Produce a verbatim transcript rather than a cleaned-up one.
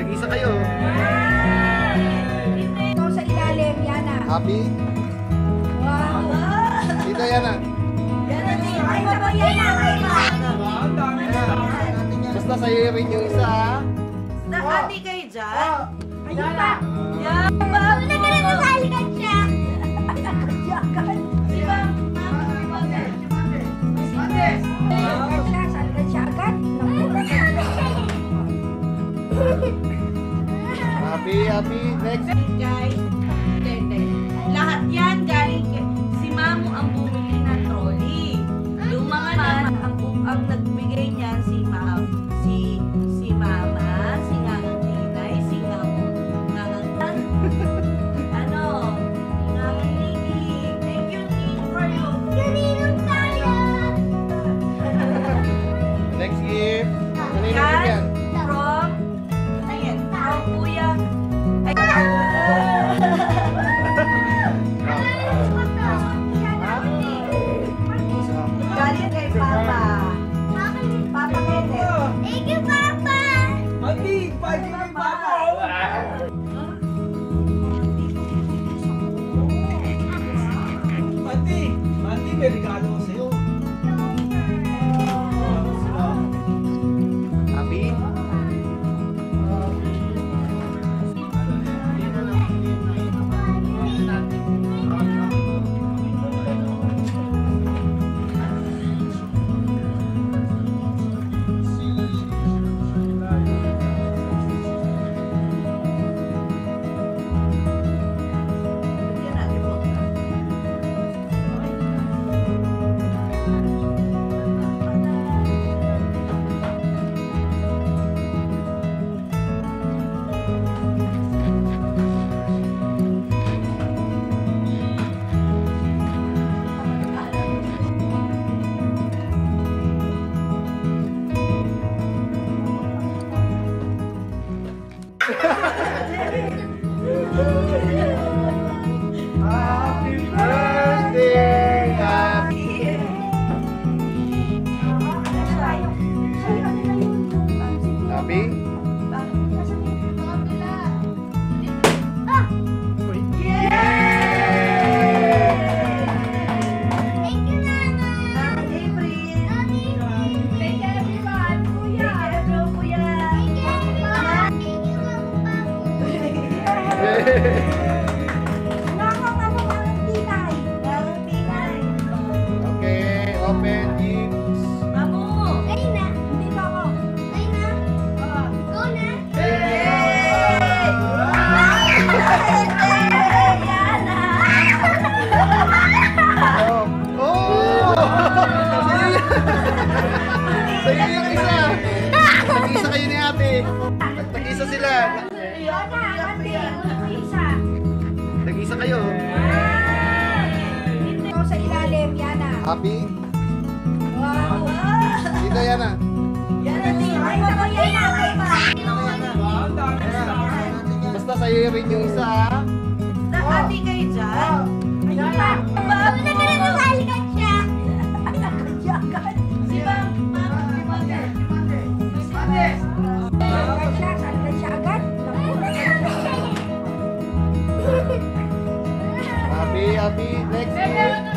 Nag-isa kayo. Ito sa ilalim, Yana. Happy? Wow. Dito, Yana. Yana, ay, ako, Yana. Basta sa'yo rin yung isa, ha? Ate kayo dyan? Ayun pa. Yan, ma'am. Nagkakasali ka siya. Si ma'am. Sali ka siya agad. Happy, happy. Next. Guys, hindi, hindi. Lahat yan galing kay si Mamo ang bumili ng trolley. Yung mga naman, ang, bu- ang nagbigay niyan si Ma'am, si si Mama, si Ngangang Tinay, si Ngangang Ngangang ano, Ngangang Niki. Thank you, Niki, for you. Kaninong tayo? Next gift. Kanino Yan, gift yan? from, ayan, from Kuya. Ay, galing kay Papa. Papa Kenneth. Thank you, Papa. Mati, pagi ni Papa. Mati, Mati, may regalo ko sa'yo. Happy? Bigyan natin po. Happy birthday! Happy. Happy? Thank you, Mama. April. Thank you, everyone. Kuya. Thank you, Kuya. Thank you, everyone. Thank you, Mama. Nakakang ano ang tinay. Ngangang Tinay. Okay, open gifts. Mamo. Ayun na. Dito ako. Ayun na. Go na. Oh! Oh! Sa'yo yan! Sa'yo yung isa! Tag-isa kayo ni ate. Tag-isa sila. Yana, ate. Ano isa? Tag-isa kayo. Ito sa ilalim, Yana. Happy? Wow. Dito, Yana. Yan, ate. Ay, ako, Yana. Basta sa'yo rin yung isa, ha? Ate kayo dyan? Ayun pa. Nagkakasali ka siya. Si ma'am. Sali ka siya agad. Happy, happy. Next gift.